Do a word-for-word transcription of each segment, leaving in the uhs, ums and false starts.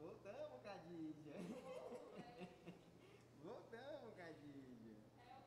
Voltamos, Cadídia. Voltamos, Cadídia.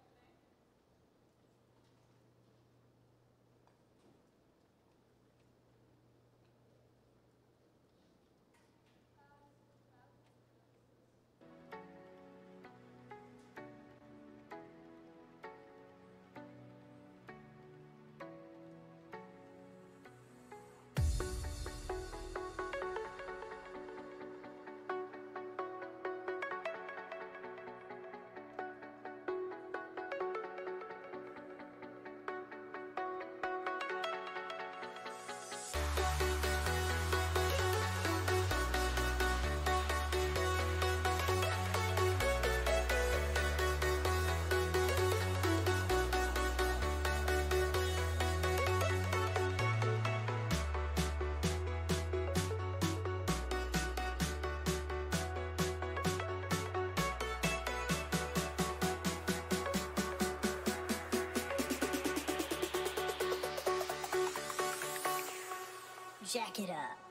Jack it up.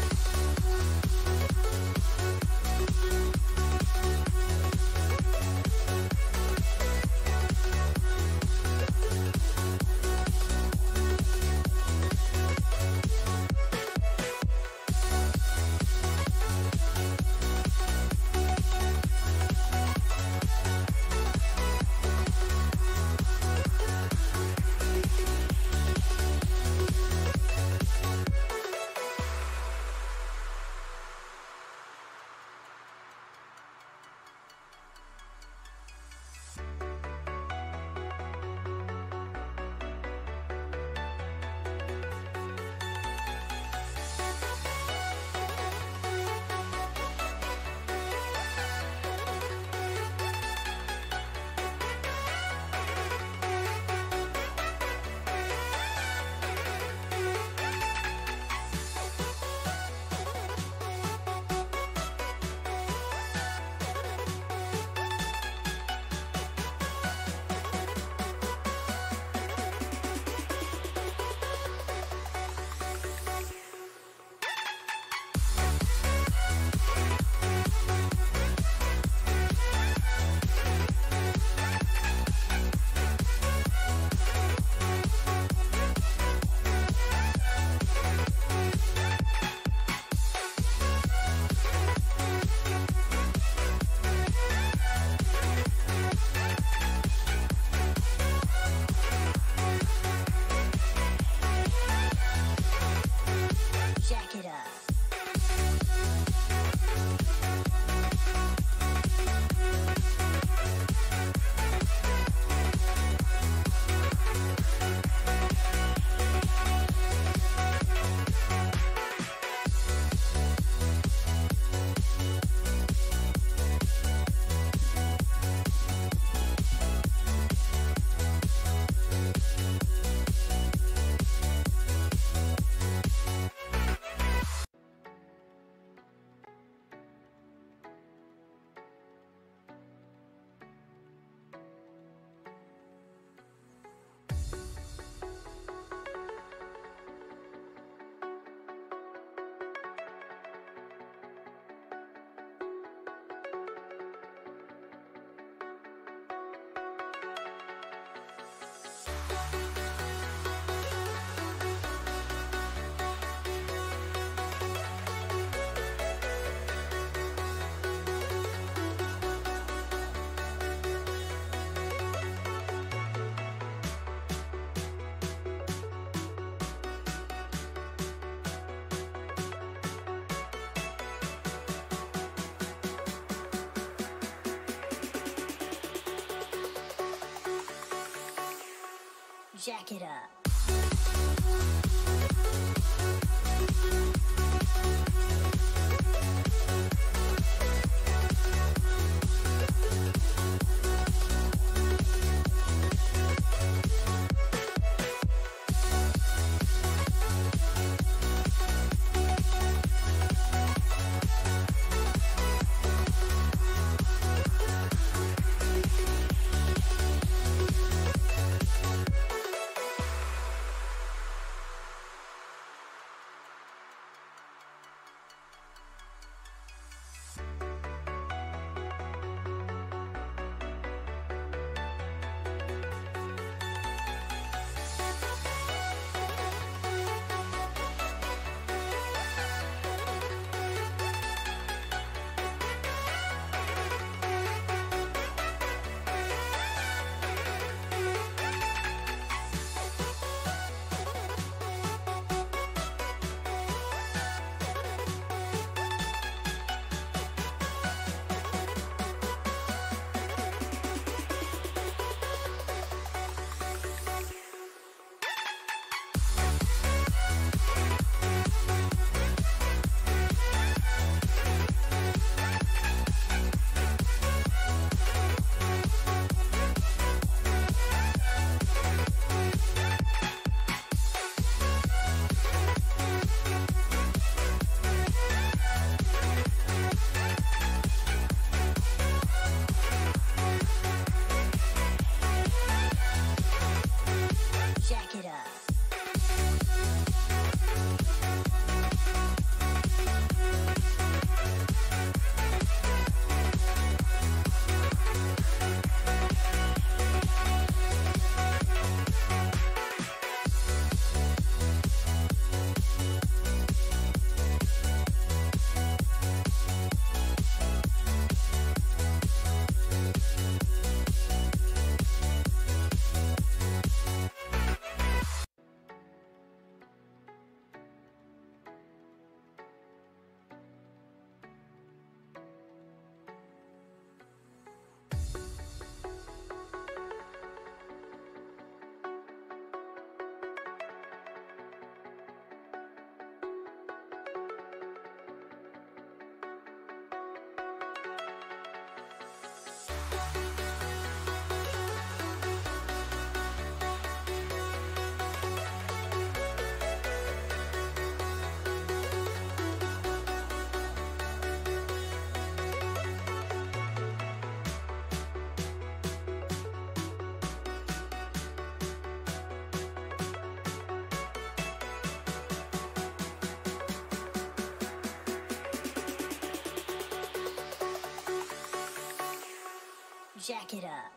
Jack it up. Jack it up.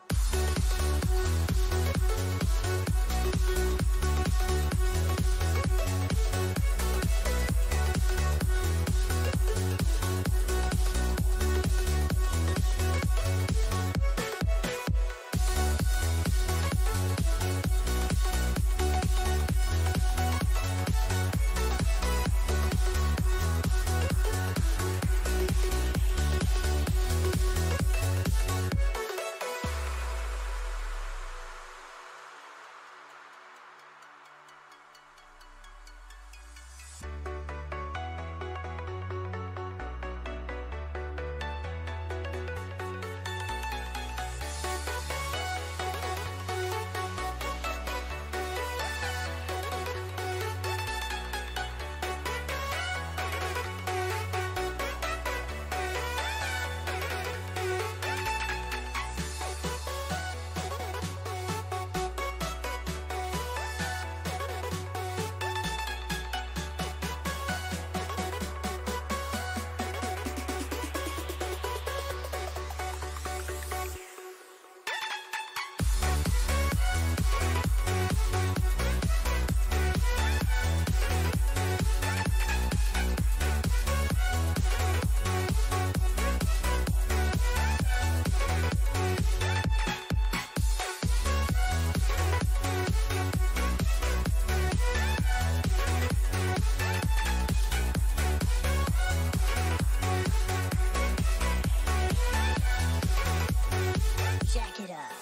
Jack it up.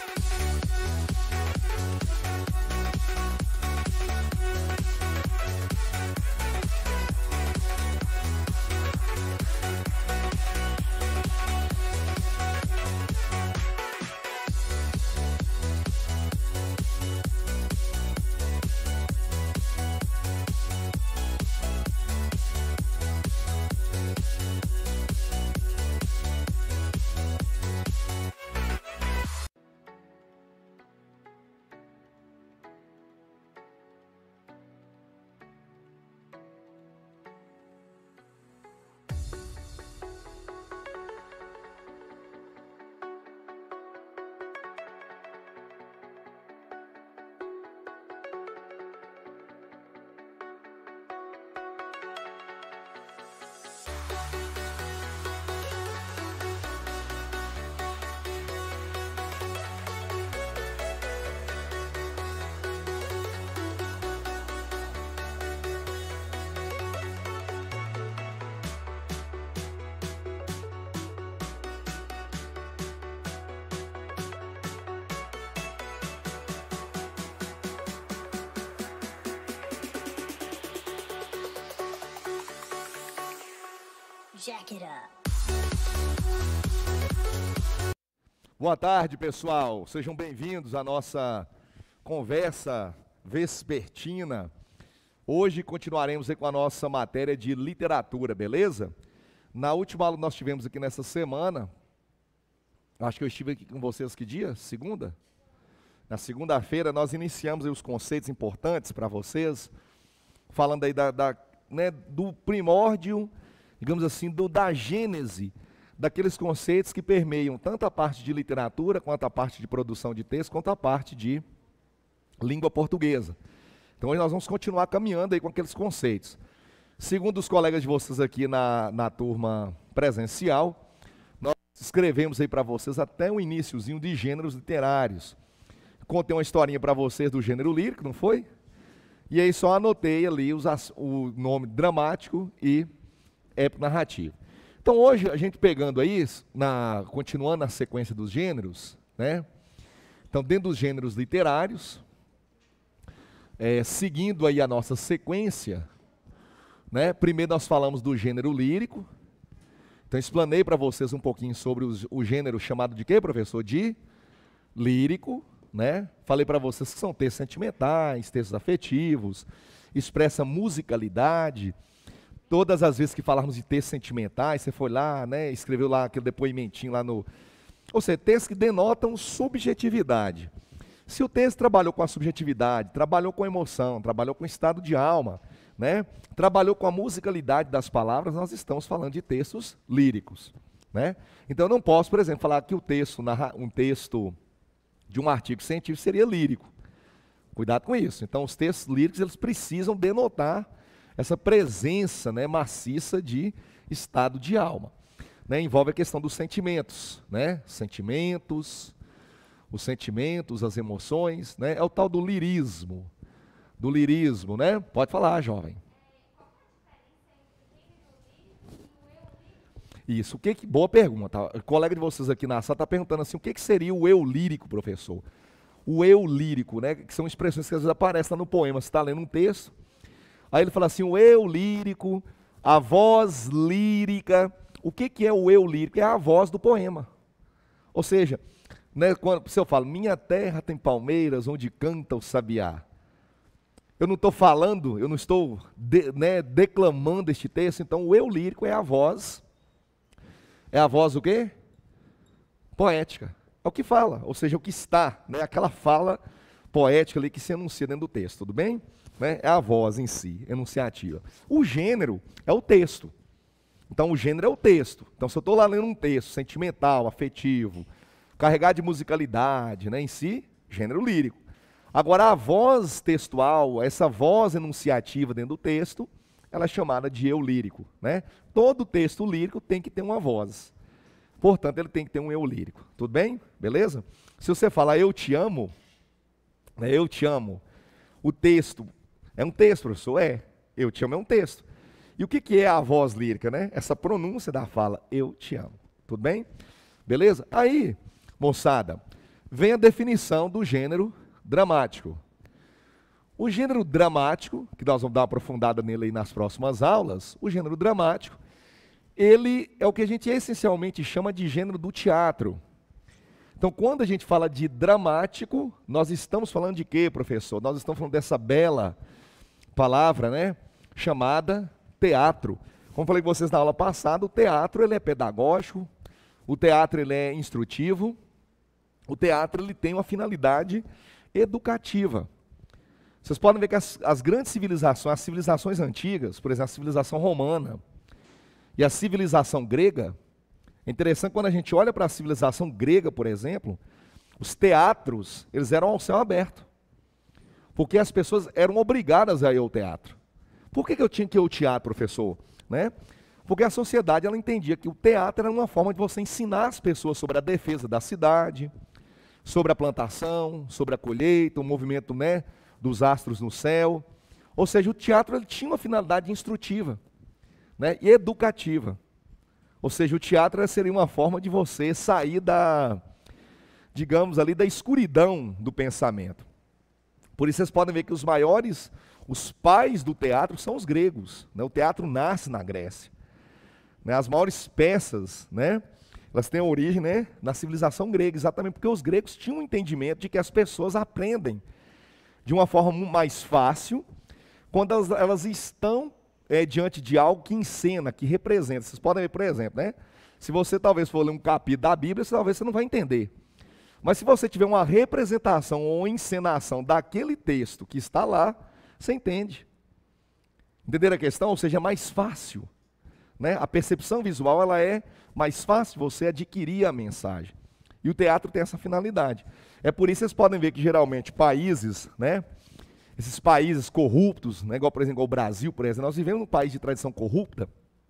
Jack it up. Boa tarde, pessoal. Sejam bem-vindos à nossa conversa vespertina. Hoje continuaremos aí com a nossa matéria de literatura, beleza? Na última aula que nós tivemos aqui nessa semana, acho que eu estive aqui com vocês que dia? Segunda? Na segunda-feira nós iniciamos aí os conceitos importantes para vocês, falando aí da, da, né, do primórdio, digamos assim, do, da gênese, daqueles conceitos que permeiam tanto a parte de literatura, quanto a parte de produção de texto, quanto a parte de língua portuguesa. Então hoje nós vamos continuar caminhando aí com aqueles conceitos. Segundo os colegas de vocês aqui na, na turma presencial, nós escrevemos aí para vocês até o iniciozinho de gêneros literários. Contei uma historinha para vocês do gênero lírico, não foi? E aí só anotei ali os, o nome dramático e épico narrativo. Então hoje a gente pegando aí, na, continuando a sequência dos gêneros, né? Então dentro dos gêneros literários, é, seguindo aí a nossa sequência, né? Primeiro nós falamos do gênero lírico. Então explanei para vocês um pouquinho sobre os, o gênero chamado de quê, professor? De lírico, né? Falei para vocês que são textos sentimentais, textos afetivos, expressa musicalidade. Todas as vezes que falarmos de textos sentimentais, você foi lá, né, escreveu lá aquele depoimentinho lá no... Ou seja, textos que denotam subjetividade. Se o texto trabalhou com a subjetividade, trabalhou com a emoção, trabalhou com o estado de alma, né, trabalhou com a musicalidade das palavras, nós estamos falando de textos líricos. né? Então eu não posso, por exemplo, falar que o texto, um texto de um artigo científico seria lírico. Cuidado com isso. Então os textos líricos eles precisam denotar essa presença, né, maciça de estado de alma. Né? Envolve a questão dos sentimentos, né? Sentimentos, os sentimentos, as emoções, né? É o tal do lirismo, do lirismo, né? Pode falar, jovem. Isso, o que, que boa pergunta. O colega de vocês aqui na sala está perguntando assim, o que, que seria o eu lírico, professor? O eu lírico, né? Que são expressões que às vezes aparecem lá no poema. Você está lendo um texto, aí ele fala assim, o eu lírico, a voz lírica. O que, que é o eu lírico? É a voz do poema. Ou seja, né, quando se eu falo, minha terra tem palmeiras onde canta o sabiá. Eu não estou falando, eu não estou de, né, declamando este texto, então o eu lírico é a voz. É a voz o quê? Poética. É o que fala, ou seja, o que está, né? Aquela fala poética ali que se enuncia dentro do texto, tudo bem? Né? É a voz em si, enunciativa. O gênero é o texto. Então o gênero é o texto. Então se eu estou lá lendo um texto sentimental, afetivo, carregado de musicalidade, né? Em si, gênero lírico. Agora a voz textual, essa voz enunciativa dentro do texto, ela é chamada de eu lírico, né? Todo texto lírico tem que ter uma voz. Portanto, ele tem que ter um eu lírico. Tudo bem? Beleza? Se você falar eu te amo, né, eu te amo, o texto é um texto, professor? É. Eu te amo é um texto. E o que, que é a voz lírica, né? Essa pronúncia da fala, eu te amo. Tudo bem? Beleza? Aí, moçada, vem a definição do gênero dramático. O gênero dramático, que nós vamos dar uma aprofundada nele aí nas próximas aulas, o gênero dramático, ele é o que a gente essencialmente chama de gênero do teatro. Então, quando a gente fala de dramático, nós estamos falando de quê, professor? Nós estamos falando dessa bela palavra, né, chamada teatro. Como falei com vocês na aula passada, o teatro ele é pedagógico, o teatro ele é instrutivo, o teatro ele tem uma finalidade educativa. Vocês podem ver que as, as grandes civilizações, as civilizações antigas, por exemplo, a civilização romana e a civilização grega, é interessante quando a gente olha para a civilização grega, por exemplo, os teatros, eles eram ao céu aberto. Porque as pessoas eram obrigadas a ir ao teatro. Por que, que eu tinha que ir ao teatro, professor? Né? Porque a sociedade ela entendia que o teatro era uma forma de você ensinar as pessoas sobre a defesa da cidade, sobre a plantação, sobre a colheita, o movimento, né, dos astros no céu. Ou seja, o teatro ele tinha uma finalidade instrutiva, né, e educativa. Ou seja, o teatro seria uma forma de você sair da, digamos ali, da escuridão do pensamento. Por isso vocês podem ver que os maiores, os pais do teatro são os gregos, né? O teatro nasce na Grécia, né? As maiores peças, né, elas têm origem, né, na civilização grega, exatamente porque os gregos tinham um entendimento de que as pessoas aprendem de uma forma mais fácil quando elas, elas estão é, diante de algo que encena, que representa. Vocês podem ver, por exemplo, né? Se você talvez for ler um capítulo da Bíblia, talvez você não vai entender. Mas se você tiver uma representação ou encenação daquele texto que está lá, você entende. Entenderam a questão? Ou seja, é mais fácil. Né? A percepção visual ela é mais fácil você adquirir a mensagem. E o teatro tem essa finalidade. É por isso que vocês podem ver que geralmente países, né, esses países corruptos, né, igual por exemplo o Brasil, por exemplo, nós vivemos num país de tradição corrupta.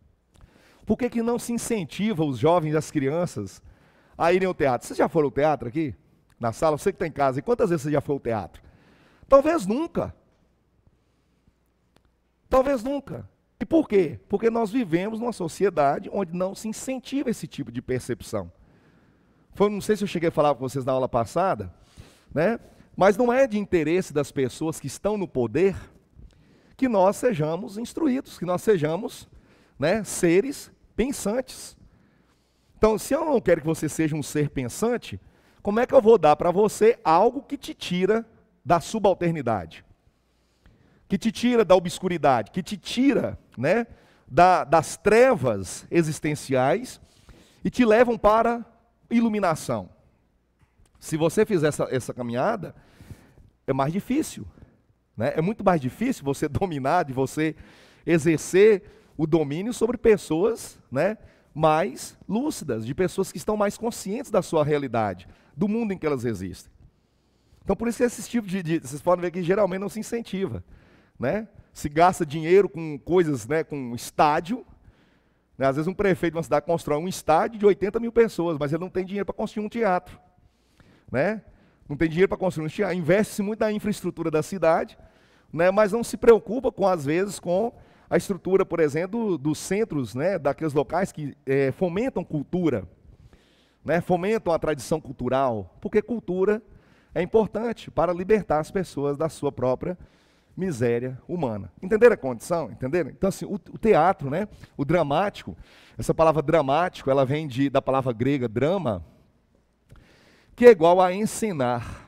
Por que que não se incentiva os jovens e as crianças a irem ao teatro? Vocês já foram ao teatro aqui? Na sala? Você que está em casa, e quantas vezes você já foi ao teatro? Talvez nunca. Talvez nunca. E por quê? Porque nós vivemos numa sociedade onde não se incentiva esse tipo de percepção. Foi, não sei se eu cheguei a falar com vocês na aula passada, né? Mas não é de interesse das pessoas que estão no poder que nós sejamos instruídos, que nós sejamos, né, seres pensantes. Então, se eu não quero que você seja um ser pensante, como é que eu vou dar para você algo que te tira da subalternidade? Que te tira da obscuridade, que te tira, né, da, das trevas existenciais e te levam para iluminação. Se você fizer essa, essa caminhada, é mais difícil. Né? É muito mais difícil você dominar, de você exercer o domínio sobre pessoas, né, mais lúcidas, de pessoas que estão mais conscientes da sua realidade, do mundo em que elas existem. Então, por isso que esse tipo de, de vocês podem ver que geralmente não se incentiva, né? Se gasta dinheiro com coisas, né, com estádio, né? Às vezes um prefeito de uma cidade constrói um estádio de oitenta mil pessoas, mas ele não tem dinheiro para construir um teatro, né? Não tem dinheiro para construir um teatro, investe-se muito na infraestrutura da cidade, né, mas não se preocupa, com, às vezes, com a estrutura, por exemplo, dos centros, né, daqueles locais que é, fomentam cultura, né, fomentam a tradição cultural, porque cultura é importante para libertar as pessoas da sua própria miséria humana. Entenderam a condição? Entenderam? Então, assim, o, o teatro, né, o dramático, essa palavra dramático, ela vem de, da palavra grega drama, que é igual a encenar.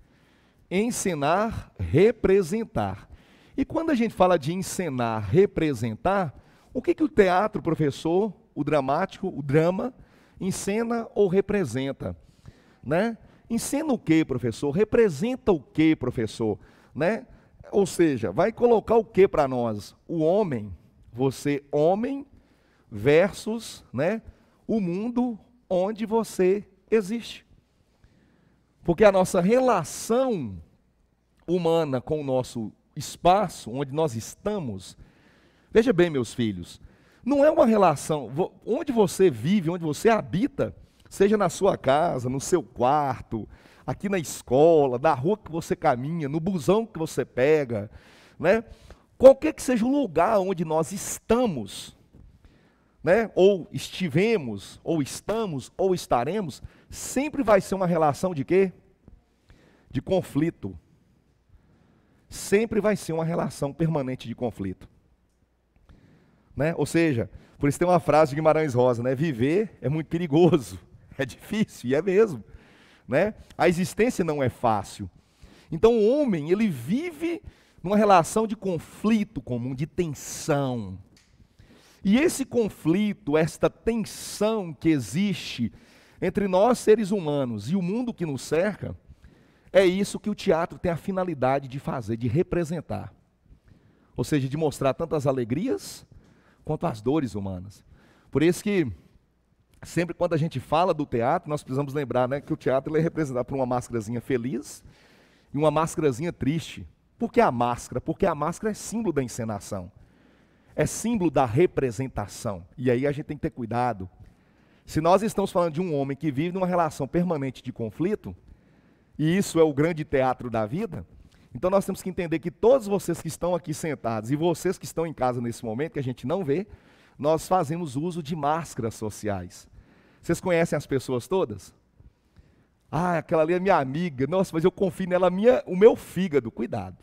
Encenar, representar. E quando a gente fala de encenar, representar, o que, que o teatro, professor, o dramático, o drama, encena ou representa? Né? Encena o que, professor? Representa o que, professor? Né? Ou seja, vai colocar o que para nós? O homem, você homem, versus, né, o mundo onde você existe. Porque a nossa relação humana com o nosso espaço, onde nós estamos, veja bem, meus filhos, não é uma relação, onde você vive, onde você habita, seja na sua casa, no seu quarto, aqui na escola, na rua que você caminha, no busão que você pega, né? Qualquer que seja o lugar onde nós estamos, né? Ou estivemos, ou estamos, ou estaremos, sempre vai ser uma relação de quê? De conflito. Sempre vai ser uma relação permanente de conflito. Né? Ou seja, por isso tem uma frase de Guimarães Rosa, né? Viver é muito perigoso, é difícil, e é mesmo. Né? A existência não é fácil. Então o homem, ele vive numa relação de conflito comum, de tensão. E esse conflito, esta tensão que existe entre nós seres humanos e o mundo que nos cerca, é isso que o teatro tem a finalidade de fazer, de representar. Ou seja, de mostrar tanto as alegrias quanto as dores humanas. Por isso que, sempre quando a gente fala do teatro, nós precisamos lembrar, né, que o teatro ele é representado por uma máscarazinha feliz e uma máscarazinha triste. Por que a máscara? Porque a máscara é símbolo da encenação. É símbolo da representação. E aí a gente tem que ter cuidado. Se nós estamos falando de um homem que vive numa relação permanente de conflito, e isso é o grande teatro da vida, então nós temos que entender que todos vocês que estão aqui sentados e vocês que estão em casa nesse momento, que a gente não vê, nós fazemos uso de máscaras sociais. Vocês conhecem as pessoas todas? Ah, aquela ali é minha amiga, nossa, mas eu confio nela, minha, o meu fígado. Cuidado.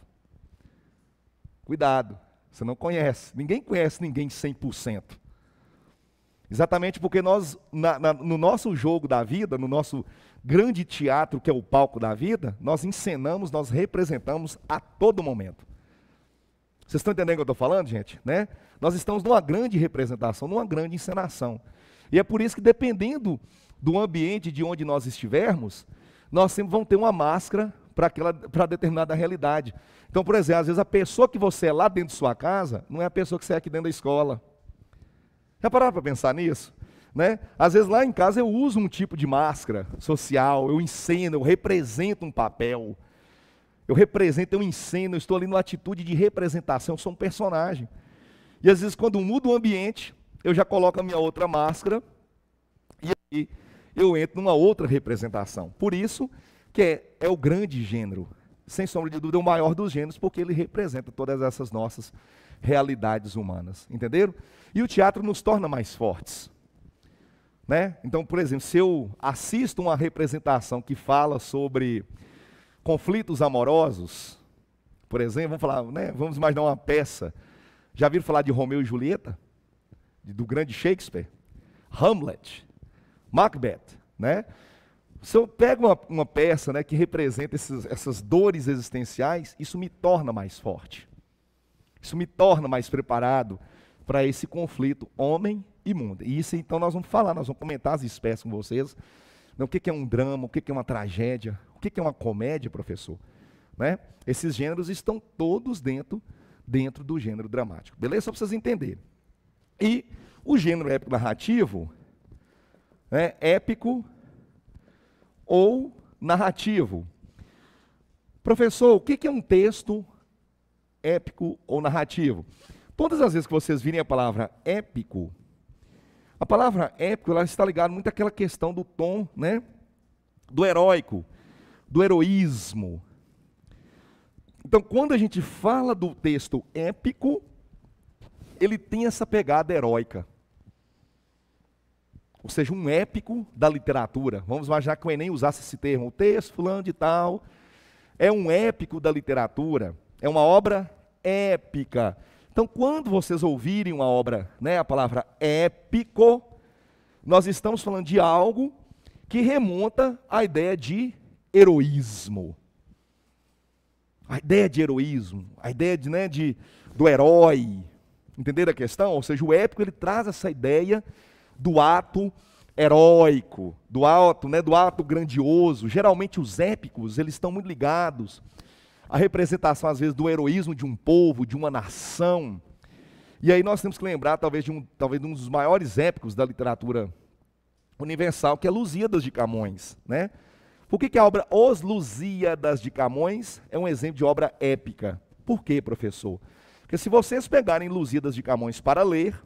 Cuidado, você não conhece, ninguém conhece ninguém cem por cento. Exatamente porque nós, na, na, no nosso jogo da vida, no nosso grande teatro que é o palco da vida, nós encenamos, nós representamos a todo momento. Vocês estão entendendo o que eu estou falando, gente? Né? Nós estamos numa grande representação, numa grande encenação. E é por isso que, dependendo do ambiente de onde nós estivermos, nós sempre vamos ter uma máscara para determinada realidade. Então, por exemplo, às vezes a pessoa que você é lá dentro de sua casa, não é a pessoa que você é aqui dentro da escola. Já pararam para pensar nisso? Né? Às vezes lá em casa eu uso um tipo de máscara social, eu enceno, eu represento um papel. Eu represento, eu enceno, eu estou ali numa atitude de representação, eu sou um personagem. E às vezes quando mudo o ambiente, eu já coloco a minha outra máscara e aí eu entro numa outra representação. Por isso que é, é o grande gênero, sem sombra de dúvida, é o maior dos gêneros, porque ele representa todas essas nossas realidades humanas. Entenderam? E o teatro nos torna mais fortes. Né? Então, por exemplo, se eu assisto uma representação que fala sobre conflitos amorosos, por exemplo, vamos falar, né? Vamos imaginar uma peça. Já viram falar de Romeu e Julieta? Do grande Shakespeare? Hamlet? Macbeth? Né? Se eu pego uma, uma peça, né, que representa esses, essas dores existenciais, isso me torna mais forte. Isso me torna mais preparado para esse conflito homem e mundo. E isso então nós vamos falar, nós vamos comentar as espécies com vocês. Né, o que, que é um drama, o que, que é uma tragédia, o que, que é uma comédia, professor. Né? Esses gêneros estão todos dentro, dentro do gênero dramático. Beleza? Só para vocês entenderem. E O gênero épico narrativo é épico ou narrativo. Professor, o que é um texto épico ou narrativo? Todas as vezes que vocês virem a palavra épico, a palavra épico ela está ligada muito àquela questão do tom, né? Do heróico, do heroísmo. Então, quando a gente fala do texto épico, ele tem essa pegada heróica. Ou seja, um épico da literatura. Vamos imaginar que o Enem usasse esse termo, o texto fulano de tal, é um épico da literatura, é uma obra épica. Então, quando vocês ouvirem uma obra, né, a palavra épico, nós estamos falando de algo que remonta à ideia de heroísmo. A ideia de heroísmo, a ideia de, né, de, do herói. Entenderam a questão? Ou seja, o épico ele traz essa ideia do ato heróico, do ato, né, do ato grandioso. Geralmente os épicos eles estão muito ligados à representação, às vezes, do heroísmo de um povo, de uma nação. E aí nós temos que lembrar, talvez, de um, talvez, de um dos maiores épicos da literatura universal, que é Lusíadas de Camões, né? Por que que a obra Os Lusíadas de Camões é um exemplo de obra épica? Por quê, professor? Porque se vocês pegarem Lusíadas de Camões para ler,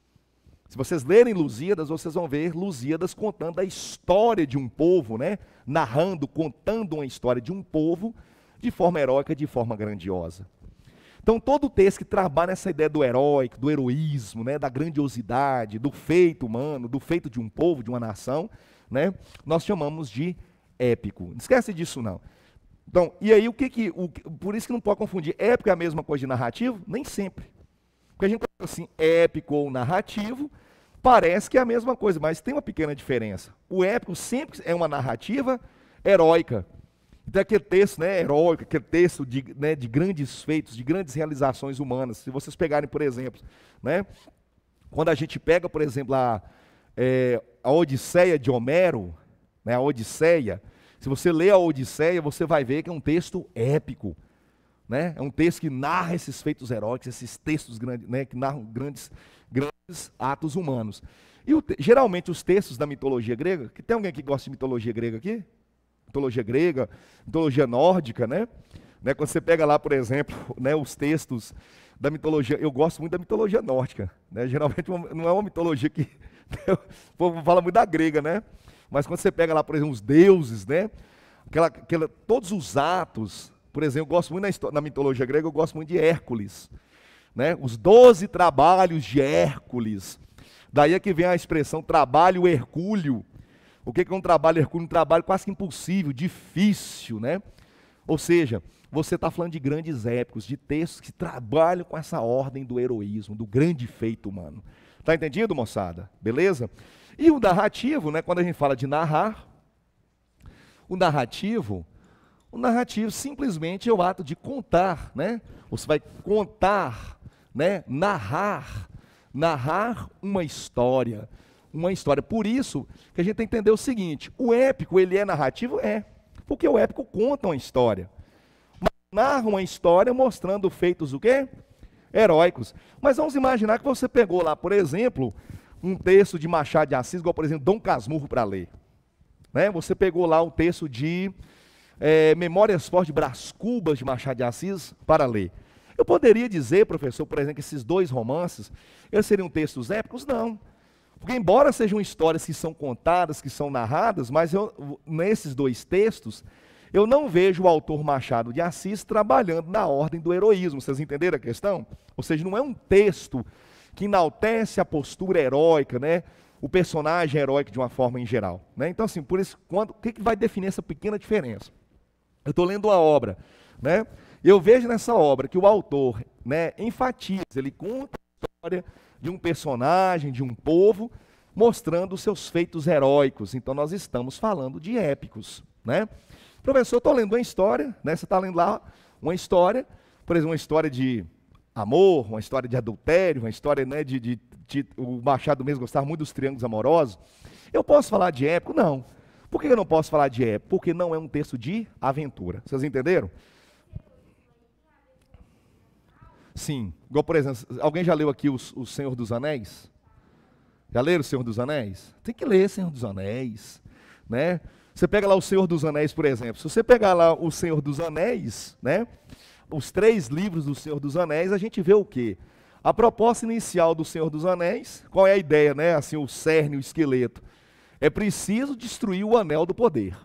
se vocês lerem Lusíadas, vocês vão ver Lusíadas contando a história de um povo, né? Narrando, contando uma história de um povo de forma heróica, de forma grandiosa. Então, todo texto que trabalha essa ideia do heróico, do heroísmo, né? Da grandiosidade, do feito humano, do feito de um povo, de uma nação, né? Nós chamamos de épico. Não esquece disso, não. Então, e aí, o que que... O, por isso que não pode confundir. Épico é a mesma coisa de narrativo? Nem sempre. Porque a gente fala assim, épico ou narrativo, parece que é a mesma coisa, mas tem uma pequena diferença. O épico sempre é uma narrativa heróica. Então, aquele texto, né, heróico, aquele texto de, né, de grandes feitos, de grandes realizações humanas. Se vocês pegarem, por exemplo, né, quando a gente pega, por exemplo, a, é, a Odisseia de Homero, né, a Odisseia, se você lê a Odisseia, você vai ver que é um texto épico. Né? É um texto que narra esses feitos heróicos, esses textos grandes, né, que narram grandes, grandes atos humanos. E o, geralmente os textos da mitologia grega, que tem alguém que gosta de mitologia grega aqui? Mitologia grega, mitologia nórdica, né? Né, quando você pega lá, por exemplo, né, os textos da mitologia, eu gosto muito da mitologia nórdica, né? Geralmente não é uma mitologia que o povo fala muito da grega, né? Mas quando você pega lá, por exemplo, os deuses, né? Aquela, aquela, todos os atos. Por exemplo, eu gosto muito na, história, na mitologia grega, eu gosto muito de Hércules. Né? Os doze trabalhos de Hércules. Daí é que vem a expressão trabalho hercúleo. O que é um trabalho hercúleo? Um trabalho quase que impossível, difícil. Né? Ou seja, você está falando de grandes épicos, de textos que trabalham com essa ordem do heroísmo, do grande feito humano. Está entendido, moçada? Beleza? E o narrativo, né? Quando a gente fala de narrar, o narrativo... O narrativo simplesmente é o ato de contar, né? Você vai contar, né? Narrar, narrar uma história, uma história. Por isso que a gente tem que entender o seguinte: o épico ele é narrativo, é, porque o épico conta uma história, mas narra uma história mostrando feitos o quê? Heróicos. Mas vamos imaginar que você pegou lá, por exemplo, um texto de Machado de Assis, igual por exemplo Dom Casmurro para ler, né? Você pegou lá o texto de É, Memórias Fortes de Brás Cubas de Machado de Assis para ler. Eu poderia dizer, professor, por exemplo, que esses dois romances, eles seriam textos épicos? Não. Porque embora sejam histórias que são contadas, que são narradas, mas eu, nesses dois textos, eu não vejo o autor Machado de Assis trabalhando na ordem do heroísmo. Vocês entenderam a questão? Ou seja, não é um texto que enaltece a postura heróica, né? O personagem heróico de uma forma em geral. Né? Então, assim, por isso, quando, o que, que vai definir essa pequena diferença? Eu estou lendo uma obra, né? Eu vejo nessa obra que o autor, né, enfatiza, ele conta a história de um personagem, de um povo, mostrando os seus feitos heróicos. Então nós estamos falando de épicos, né? Professor, eu estou lendo uma história, né? Você está lendo lá uma história, por exemplo, uma história de amor, uma história de adultério, uma história, né, de, de, de o Machado mesmo gostava muito dos triângulos amorosos. Eu posso falar de épico? Não. Por que eu não posso falar de épico? Porque não é um texto de aventura. Vocês entenderam? Sim. Igual, por exemplo, alguém já leu aqui o, o Senhor dos Anéis? Já leram O Senhor dos Anéis? Tem que ler Senhor dos Anéis, né? Você pega lá O Senhor dos Anéis, por exemplo. Se você pegar lá O Senhor dos Anéis, né? Os três livros do Senhor dos Anéis, a gente vê o quê? A proposta inicial do Senhor dos Anéis, qual é a ideia, né? Assim, o cerne, o esqueleto. É preciso destruir o anel do poder.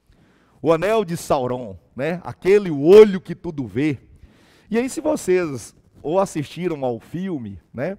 O anel de Sauron, né? Aquele olho que tudo vê. E aí, se vocês ou assistiram ao filme, né?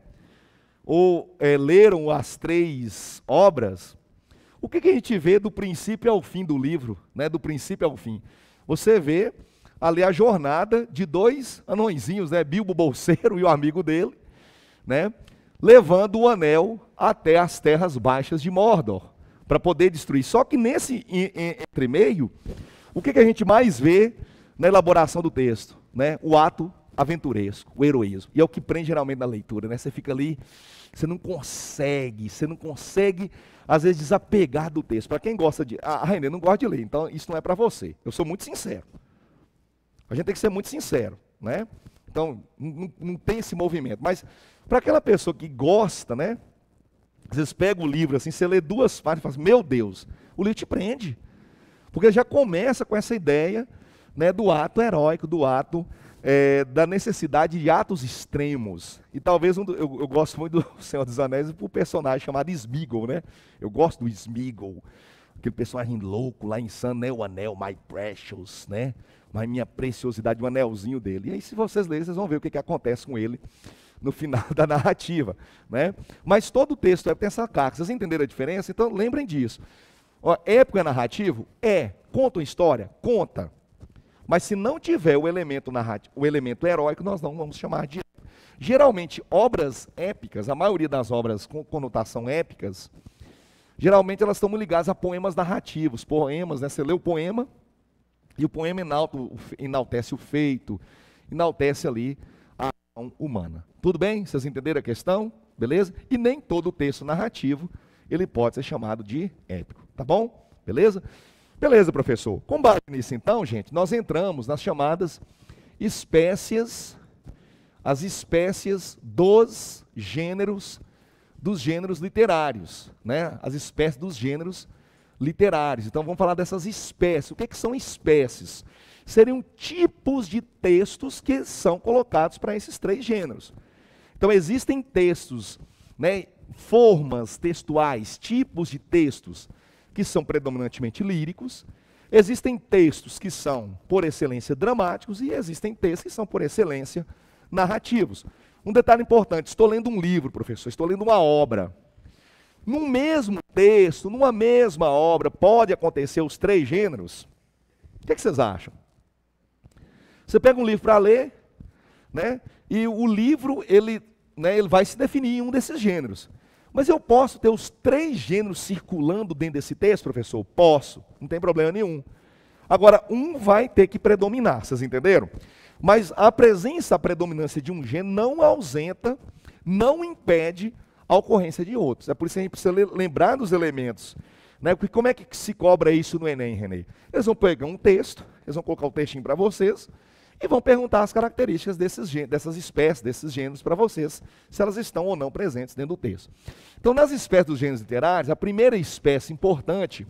Ou é, leram as três obras, o que, que a gente vê do princípio ao fim do livro, né? Do princípio ao fim? Você vê ali a jornada de dois anõezinhos, né? Bilbo Bolseiro e o amigo dele, né? Levando o anel até as terras baixas de Mordor, para poder destruir. Só que nesse entremeio, o que, que a gente mais vê na elaboração do texto? Né? O ato aventuresco, o heroísmo. E é o que prende geralmente na leitura, né? Você fica ali, você não consegue, você não consegue, às vezes, desapegar do texto. Para quem gosta de... Ah, Renê, não gosta de ler, então isso não é para você. Eu sou muito sincero. A gente tem que ser muito sincero, né? Então, não, não tem esse movimento. Mas, para aquela pessoa que gosta, né? Às vezes pega o livro assim, você lê duas páginas e fala assim, meu Deus, o livro te prende. Porque já começa com essa ideia, né, do ato heróico, do ato, é, da necessidade de atos extremos. E talvez, um do, eu, eu gosto muito do Senhor dos Anéis por um personagem chamado Sméagol, né? Eu gosto do Sméagol, aquele personagem louco lá, insano, né? O anel, my precious, né? Mas minha preciosidade, o anelzinho dele. E aí, se vocês lerem, vocês vão ver o que, que acontece com ele no final da narrativa, né? Mas todo o texto é essa carga. Vocês entenderam a diferença? Então, lembrem disso. Ó, épico é narrativo? É. Conta uma história? Conta. Mas se não tiver o elemento narrativo, o elemento heróico, nós não vamos chamar de épico. Geralmente, obras épicas, a maioria das obras com conotação épicas, geralmente elas estão ligadas a poemas narrativos. Poemas, né? Você lê o poema, e o poema enalto, enaltece o feito, enaltece ali a ação humana. Tudo bem? Vocês entenderam a questão? Beleza? E nem todo texto narrativo, ele pode ser chamado de épico. Tá bom? Beleza? Beleza, professor. Com base nisso, então, gente, nós entramos nas chamadas espécies, as espécies dos gêneros, dos gêneros literários, né? As espécies dos gêneros literários. Então, vamos falar dessas espécies. O que, que são espécies? Seriam tipos de textos que são colocados para esses três gêneros. Então, existem textos, né, formas textuais, tipos de textos que são predominantemente líricos, existem textos que são, por excelência, dramáticos, e existem textos que são, por excelência, narrativos. Um detalhe importante, estou lendo um livro, professor, estou lendo uma obra. Num mesmo texto, numa mesma obra, pode acontecer os três gêneros? O que, é que vocês acham? Você pega um livro para ler, né, e o livro, ele, né, ele vai se definir em um desses gêneros. Mas eu posso ter os três gêneros circulando dentro desse texto, professor? Posso, não tem problema nenhum. Agora, um vai ter que predominar, vocês entenderam? Mas a presença, a predominância de um gênero não ausenta, não impede a ocorrência de outros. É por isso que a gente precisa lembrar dos elementos. Né? Porque como é que se cobra isso no Enem, Renê? Eles vão pegar um texto, eles vão colocar o textinho para vocês, e vão perguntar as características desses, dessas espécies, desses gêneros para vocês, se elas estão ou não presentes dentro do texto. Então, nas espécies dos gêneros literários, a primeira espécie importante,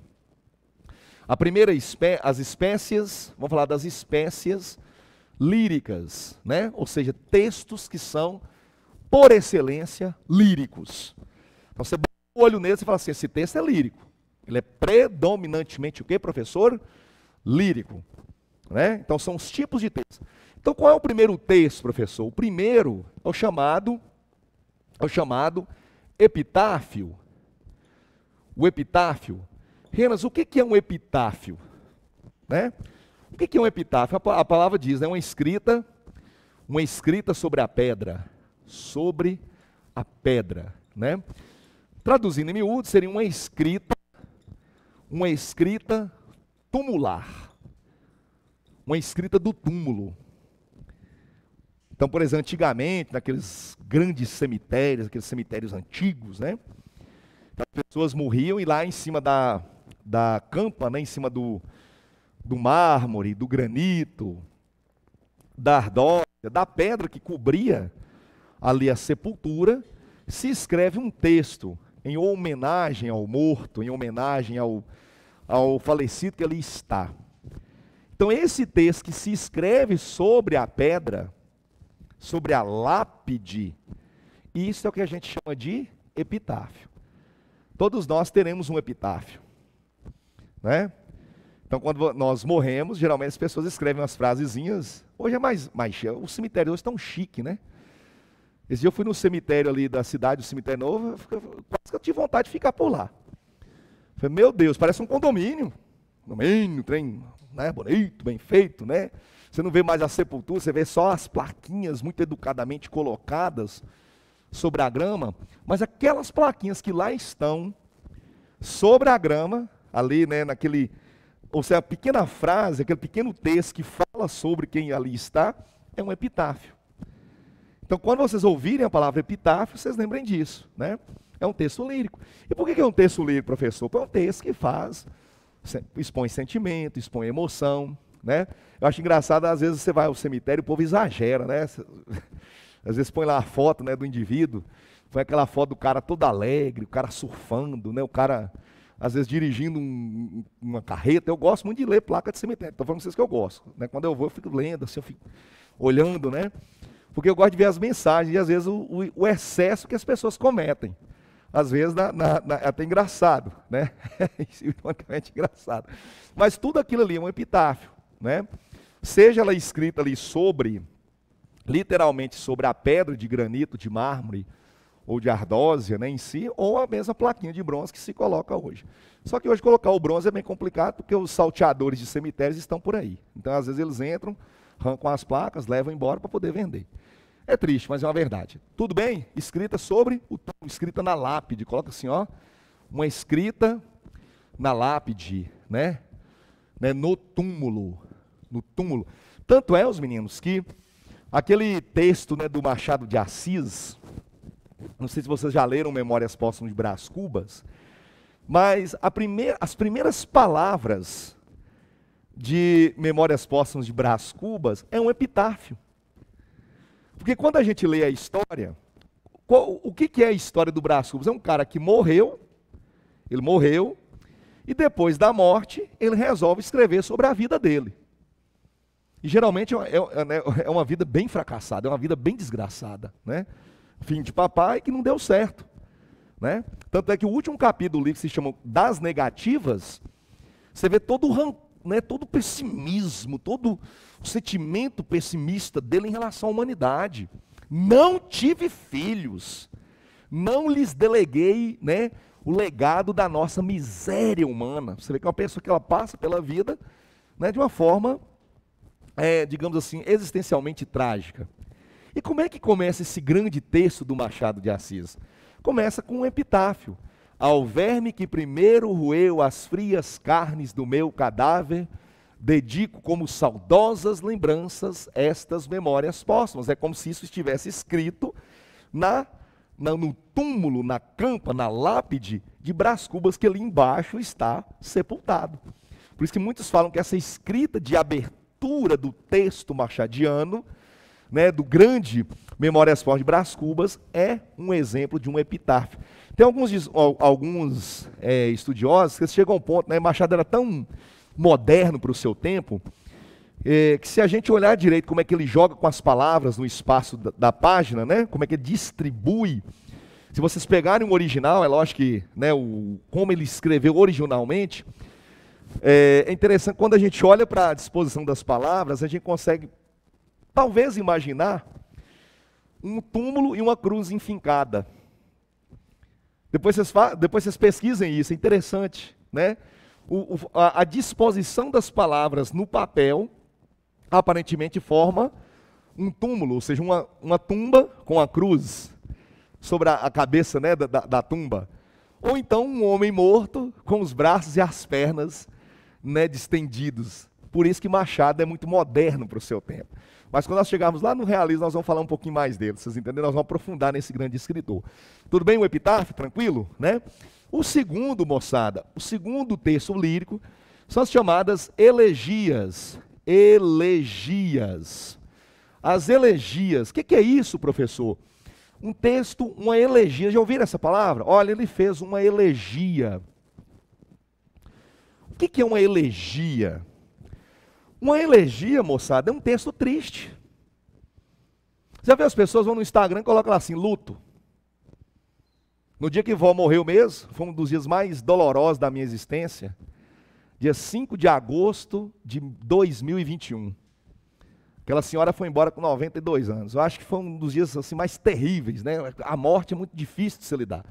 a primeira espécie, as espécies, vamos falar das espécies líricas, né? Ou seja, textos que são, por excelência, líricos. Então, você bota o olho neles e fala assim, esse texto é lírico. Ele é predominantemente o quê, professor? Lírico. Né? Então, são os tipos de texto. Então, qual é o primeiro texto, professor? O primeiro é o chamado, é o chamado epitáfio. O epitáfio. Renas, o que é um epitáfio? Né? O que é um epitáfio? A palavra diz, é né? uma escrita, uma escrita sobre a pedra. Sobre a pedra. Né? Traduzindo em miúdo, seria uma escrita, uma escrita tumular. Uma escrita do túmulo. Então, por exemplo, antigamente, naqueles grandes cemitérios, aqueles cemitérios antigos, né? As pessoas morriam e lá em cima da, da campa, né? Em cima do, do mármore, do granito, da ardósia, da pedra que cobria ali a sepultura, se escreve um texto em homenagem ao morto, em homenagem ao, ao falecido que ali está. Então esse texto que se escreve sobre a pedra, sobre a lápide, isso é o que a gente chama de epitáfio. Todos nós teremos um epitáfio, né? Então quando nós morremos, geralmente as pessoas escrevem umas frasezinhas. Hoje é mais, mais o cemitério hoje é tão chique, né? Esse dia eu fui no cemitério ali da cidade, o cemitério novo, quase que eu tive vontade de ficar por lá. Falei, meu Deus, parece um condomínio. Condomínio, trem, né, bonito, bem feito, né? Você não vê mais a sepultura, você vê só as plaquinhas muito educadamente colocadas sobre a grama, mas aquelas plaquinhas que lá estão, sobre a grama, ali, né, naquele, ou seja, a pequena frase, aquele pequeno texto que fala sobre quem ali está, é um epitáfio. Então, quando vocês ouvirem a palavra epitáfio, vocês lembrem disso, né? É um texto lírico. E por que é um texto lírico, professor? Porque é um texto que faz, expõe sentimento, expõe emoção, né? Eu acho engraçado, às vezes você vai ao cemitério e o povo exagera, né? Às vezes põe lá a foto, né, do indivíduo, põe aquela foto do cara todo alegre, o cara surfando, né? O cara, às vezes, dirigindo um, uma carreta. Eu gosto muito de ler placa de cemitério. Estou falando para vocês que eu gosto, né? Quando eu vou, eu fico lendo, assim, eu fico olhando, né? Porque eu gosto de ver as mensagens e, às vezes, o, o, o excesso que as pessoas cometem. Às vezes, na, na, na, é até engraçado, né? Ironicamente engraçado. Mas tudo aquilo ali é um epitáfio, né? Seja ela escrita ali sobre, literalmente sobre a pedra de granito, de mármore, ou de ardósia, né, em si, ou a mesma plaquinha de bronze que se coloca hoje. Só que hoje colocar o bronze é bem complicado, porque os salteadores de cemitérios estão por aí. Então, às vezes, eles entram, arrancam as placas, levam embora para poder vender. É triste, mas é uma verdade. Tudo bem? Escrita sobre o túmulo, escrita na lápide. Coloca assim, ó, uma escrita na lápide, né? né? No túmulo, no túmulo. Tanto é, os meninos, que aquele texto, né, do Machado de Assis, não sei se vocês já leram Memórias Póstumas de Brás Cubas, mas a primeira, as primeiras palavras de Memórias Póstumas de Brás Cubas é um epitáfio. Porque quando a gente lê a história, qual, o que, que é a história do Brás Cubas? É um cara que morreu, ele morreu, e depois da morte, ele resolve escrever sobre a vida dele. E geralmente é, é, é uma vida bem fracassada, é uma vida bem desgraçada, né? Filho de papai que não deu certo, né? Tanto é que o último capítulo do livro, que se chama Das Negativas, você vê todo o rancor, né, todo o pessimismo, todo o sentimento pessimista dele em relação à humanidade. Não tive filhos, não lhes deleguei, né, o legado da nossa miséria humana. Você vê que é uma pessoa que ela passa pela vida, né, de uma forma, é, digamos assim, existencialmente trágica. E como é que começa esse grande texto do Machado de Assis? Começa com um epitáfio. Ao verme que primeiro roeu as frias carnes do meu cadáver, dedico como saudosas lembranças estas memórias póstumas. É como se isso estivesse escrito na, na, no túmulo, na campa, na lápide de Brás Cubas, que ali embaixo está sepultado. Por isso que muitos falam que essa escrita de abertura do texto machadiano, né, do grande Memórias Póstumas de Brás Cubas, é um exemplo de um epitáfio. Tem alguns, alguns é, estudiosos que chegam ao ponto, né, Machado era tão moderno para o seu tempo, é, que se a gente olhar direito como é que ele joga com as palavras no espaço da, da página, né, como é que ele distribui, se vocês pegarem o original, é lógico que, né, o, como ele escreveu originalmente, é, é interessante, quando a gente olha para a disposição das palavras, a gente consegue, talvez, imaginar um túmulo e uma cruz enfincada. Depois vocês, depois vocês pesquisem isso, é interessante, né? O, o, a, a disposição das palavras no papel, aparentemente forma um túmulo, ou seja, uma, uma tumba com a cruz sobre a, a cabeça, né, da, da, da tumba. Ou então um homem morto com os braços e as pernas, né, distendidos. Por isso que Machado é muito moderno para o seu tempo. Mas quando nós chegarmos lá no realismo, nós vamos falar um pouquinho mais dele, vocês entenderam? Nós vamos aprofundar nesse grande escritor. Tudo bem o epitáfio? Tranquilo? Né? O segundo, moçada, o segundo texto lírico, são as chamadas elegias. Elegias. As elegias. O que, que é isso, professor? Um texto, uma elegia. Já ouviram essa palavra? Olha, ele fez uma elegia. O que que é uma elegia? Uma elegia, moçada, é um texto triste. Já vê as pessoas vão no Instagram e colocam lá assim, luto. No dia que vó morreu mesmo, foi um dos dias mais dolorosos da minha existência. Dia cinco de agosto de dois mil e vinte e um. Aquela senhora foi embora com noventa e dois anos. Eu acho que foi um dos dias assim, mais terríveis, né? A morte é muito difícil de se lidar.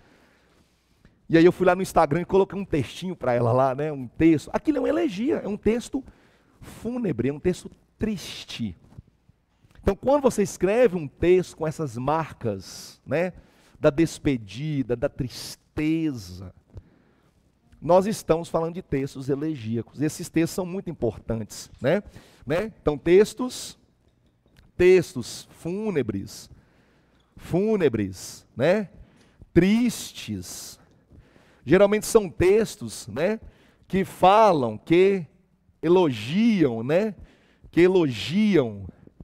E aí eu fui lá no Instagram e coloquei um textinho para ela lá, né? Um texto. Aquilo é uma elegia, é um texto fúnebre, é um texto triste. Então, quando você escreve um texto com essas marcas, né? Da despedida, da tristeza, nós estamos falando de textos elegíacos. Esses textos são muito importantes, né? né? Então, textos, textos fúnebres, fúnebres, né? Tristes. Geralmente são textos, né? Que falam, que elogiam, né? Que elogiam,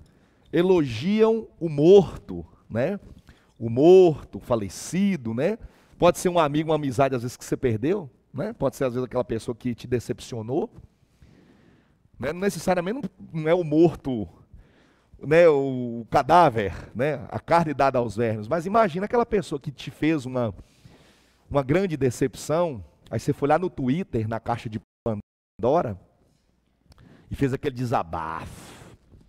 elogiam o morto, né? O morto, o falecido, né? Pode ser um amigo, uma amizade, às vezes, que você perdeu, né? Pode ser, às vezes, aquela pessoa que te decepcionou. Né? Não necessariamente não é o morto, né? O cadáver, né? A carne dada aos vermes. Mas imagina aquela pessoa que te fez uma, uma grande decepção, aí você foi lá no Twitter, na caixa de Pandora, e fez aquele desabafo.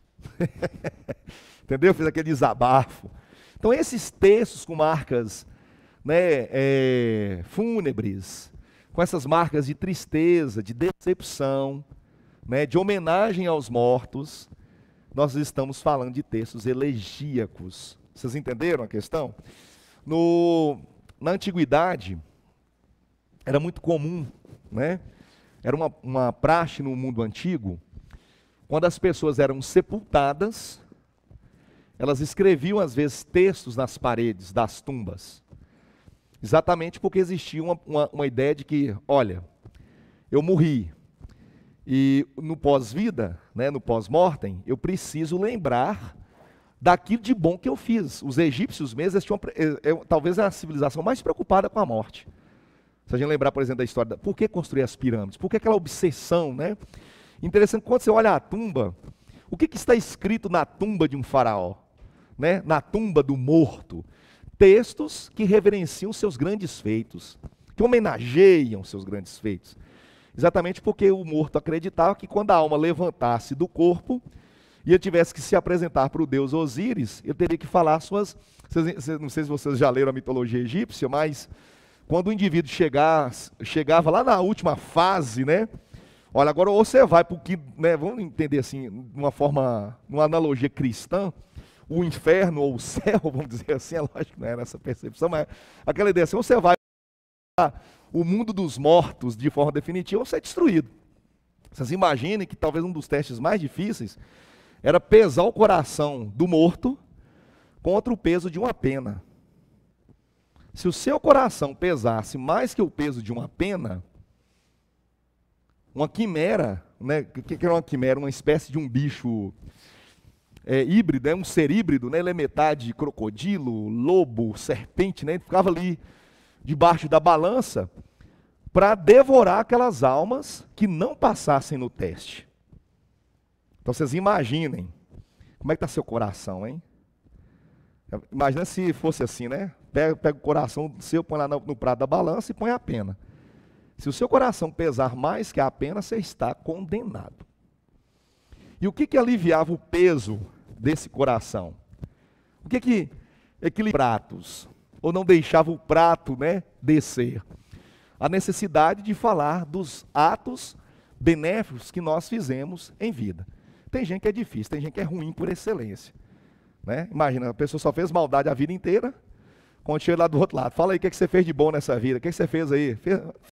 Entendeu? Fez aquele desabafo. Então, esses textos com marcas, né, é, fúnebres, com essas marcas de tristeza, de decepção, né, de homenagem aos mortos, nós estamos falando de textos elegíacos. Vocês entenderam a questão? No, na antiguidade, era muito comum, né, era uma, uma praxe no mundo antigo, quando as pessoas eram sepultadas, elas escreviam, às vezes, textos nas paredes das tumbas. Exatamente porque existia uma, uma, uma ideia de que, olha, eu morri. E no pós-vida, né, no pós-mortem, eu preciso lembrar daquilo de bom que eu fiz. Os egípcios mesmo, tinham, é, é, talvez a civilização mais preocupada com a morte. Se a gente lembrar, por exemplo, da história, da, por que construir as pirâmides? Por que aquela obsessão, né? Interessante, quando você olha a tumba, o que, que está escrito na tumba de um faraó? Né? Na tumba do morto, textos que reverenciam seus grandes feitos, que homenageiam seus grandes feitos. Exatamente porque o morto acreditava que quando a alma levantasse do corpo e ele tivesse que se apresentar para o deus Osíris, ele teria que falar suas... Não sei se vocês já leram a mitologia egípcia, mas quando o indivíduo chegar, chegava lá na última fase, né? Olha, agora ou você vai para o que, né, vamos entender assim, de uma forma, numa analogia cristã, o inferno ou o céu, vamos dizer assim, é lógico que não era essa percepção, mas aquela ideia assim, ou você vai para o mundo dos mortos de forma definitiva, ou você é destruído. Vocês imaginem que talvez um dos testes mais difíceis era pesar o coração do morto contra o peso de uma pena. Se o seu coração pesasse mais que o peso de uma pena, uma quimera, né? O que é uma quimera? Uma espécie de um bicho é, híbrido, é um ser híbrido, né? Ele é metade crocodilo, lobo, serpente, né? Ele ficava ali debaixo da balança para devorar aquelas almas que não passassem no teste. Então vocês imaginem, como é que está seu coração, hein? Imagina se fosse assim, né? Pega, pega o coração seu, põe lá no, no prato da balança e põe a pena. Se o seu coração pesar mais que a pena, você está condenado. E o que que aliviava o peso desse coração? O que que equilibrava pratos? Ou não deixava o prato, né, descer? A necessidade de falar dos atos benéficos que nós fizemos em vida. Tem gente que é difícil, tem gente que é ruim por excelência. Né? Imagina, a pessoa só fez maldade a vida inteira, quando chega lá do outro lado, fala aí o que, é que você fez de bom nessa vida, o que, é que você fez aí? Fez,